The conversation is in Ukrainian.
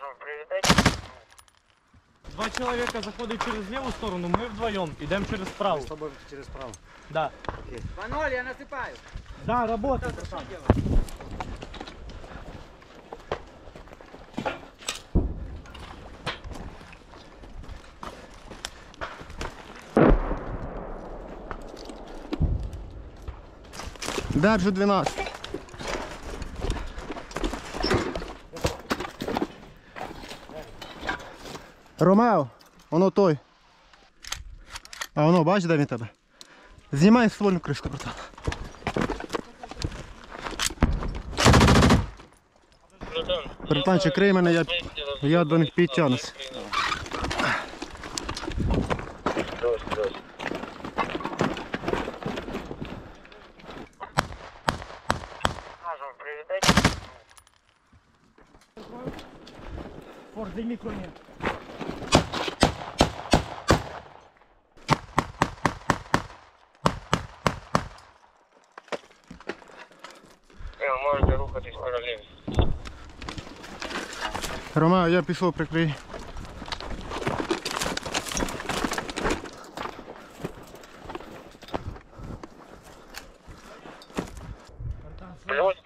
Два человека заходят через левую сторону, мы вдвоем идем через правую. С тобой через право. Да. 2-0, я насыпаю. Да, работает. Держу 12. Ромео, воно той. А воно, бач, де він тебе? Знімай ствольну кришку, братан. Братанчик, крий мене, я до них підтягнусь. Форд, дай микро мне. Можете рухатись паралельно. Ромео, я пішов, прикрий. Плюс.